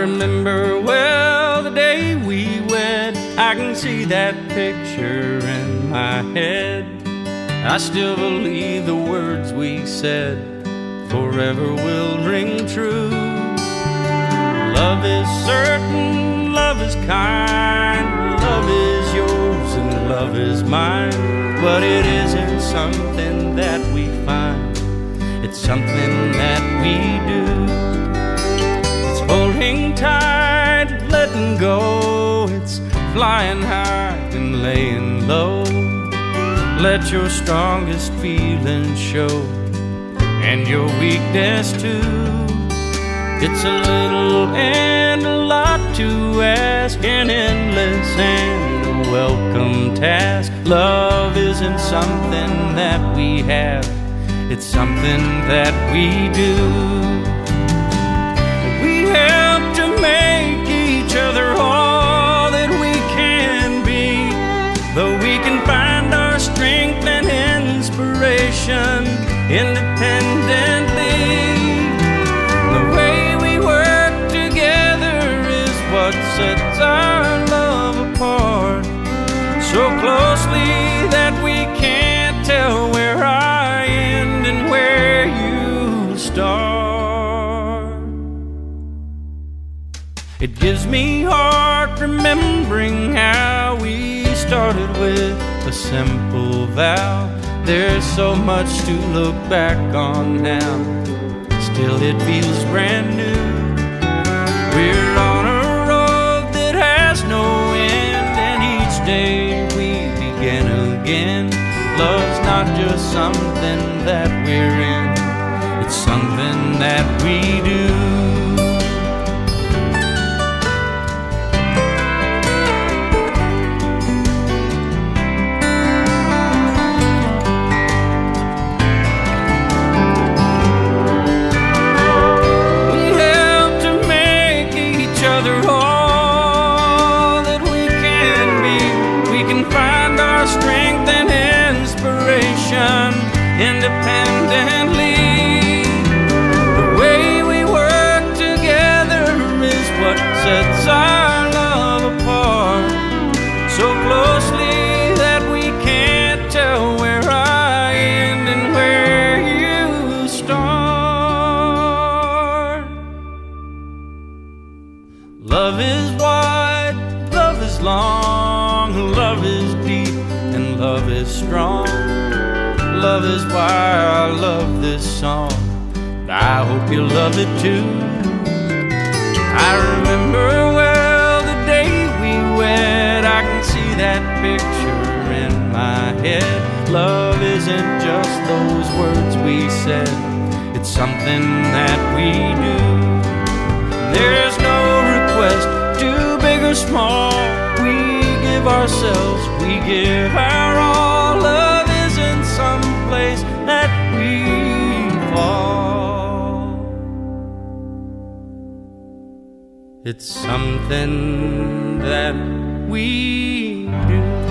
remember well the day we wed. I can see that picture in my head. I still believe the words we said forever will ring true. Love is certain, love is kind, love is yours and love is mine. But it isn't something that we find, it's something that we do. It's holding tight, letting go, it's flying high and laying low. Let your strongest feelings show, and your weakness too. It's a little and a lot to ask, an endless and a welcome task. Love isn't something that we have, it's something that we do. We help to make each other all that we can be, though we can find our strength and inspiration independently. The way we work together is what sets our love apart, so closely that we can't tell where I end and where you start. It gives me heart remembering how we started with a simple vow. There's so much to look back on now, still it feels brand new. We're on a road that has no end, and each day we begin again. Love's not just something that we're in, it's something that we do. Independently, the way we work together is what sets our love apart, so closely that we can't tell where I end and where you start. Love is wide, love is long, love is deep, and love is strong. Love is why I love this song, I hope you love it too. I remember well the day we wed, I can see that picture in my head. Love isn't just those words we said, it's something that we do. There's no request, too big or small, we give ourselves, we give our all. Love isn't some place that we fall, it's something that we do.